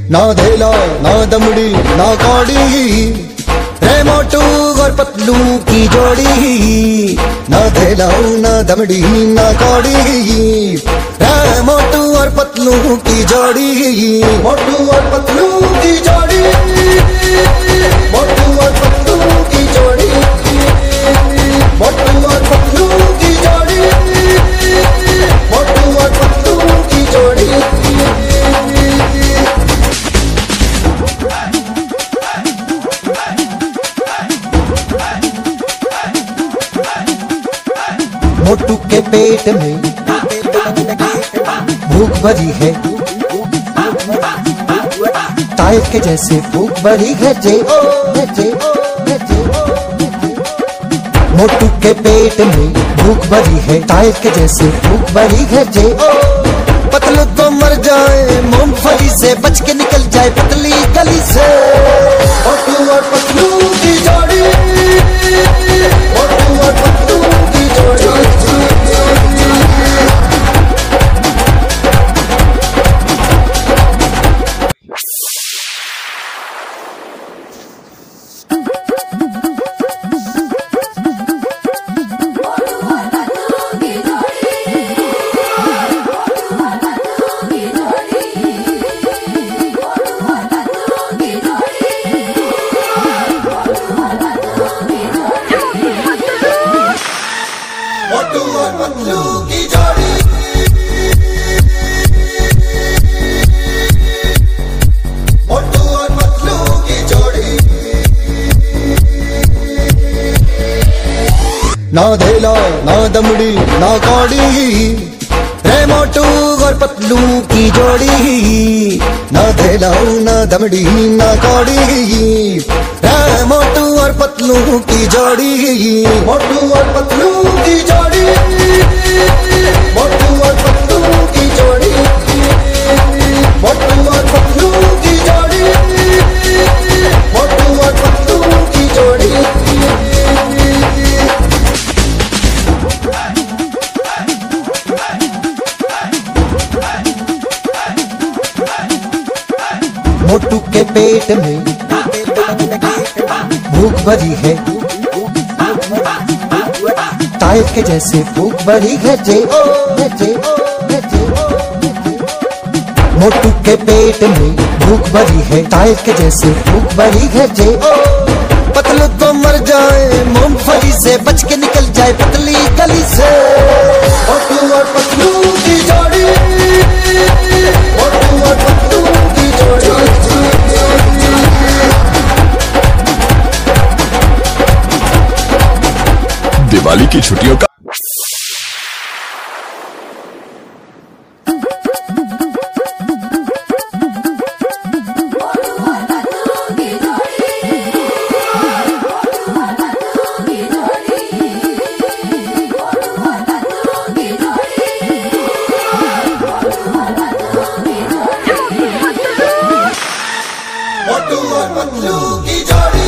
ना धेला ना दमड़ी ना कौड़ी, रे मोटू और पतलू की जोड़ी। ना धेला ना दमड़ी ना कौड़ी, रे मोटू और पतलू की जोड़ी। मोटू और पतलू की जोड़ी, मोटू और पतलू की जोड़ी, मोटू और पतलू की जोड़ी, मोटू और पतलू की जोड़ी। मोटू के पेट में भूख भरी है, टायर के जैसे भूख भरी है जे ओ जे ओ जे ओ। मोटू के पेट में भूख भरी है, टायर के जैसे भूख भरी है जे ओ। पतलू तो मर जाए मूंगफली से, बच के निकल जाए पतली गली से। मोटू और पतलू की जोड़ी, मोटू और पतलू की जोड़ी। मोटू और पतलू की जोड़ी, मोटू और पतलू की जोड़ी। ना धेला ना दमड़ी ना कौड़ी, रे मोटू और पतलू की जोड़ी। ना धेला ना दमड़ी ना कौड़ी, रे मोटू और पतलू की जोड़ी। मोटू और पतलू की जोड़ी, मोटू और पतलू की जोड़ी, मोटू और पतलू की जोड़ी, मोटू और पतलू की जोड़ी। मोटू के पेट में भूख भरी है, टायर के जैसे भूख भरी है जे ओ जे ओ जे ओ। मोटू के पेट में भूख भरी है, टायर के जैसे भूख भरी है जे ओ। पतलू तो मर जाए मूंगफली से, बच के निकल जाए पतली गली से। मोटू और पतलू की जोड़ी, मोटू और पतलू की जोड़ी। दिवाली की छुट्टियों का मोटू और पतलू की जोड़ी,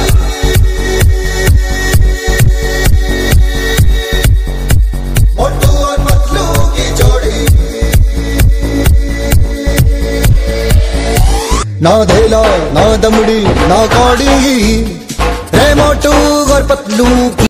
मोटू और पतलू की जोड़ी। ना धेला ना दमड़ी ना कौड़ी, रे मोटू और पतलू की